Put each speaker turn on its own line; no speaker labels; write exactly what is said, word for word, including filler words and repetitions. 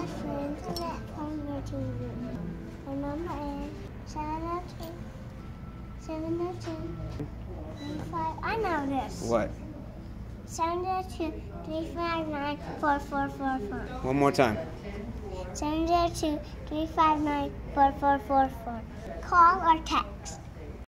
for internet from your T V. My number is seven oh two, seven oh two, three five. I know this.
What?
seven oh two, three five nine, four four four four.
One more time.
seven oh two, three five nine, four four four four. Call or text.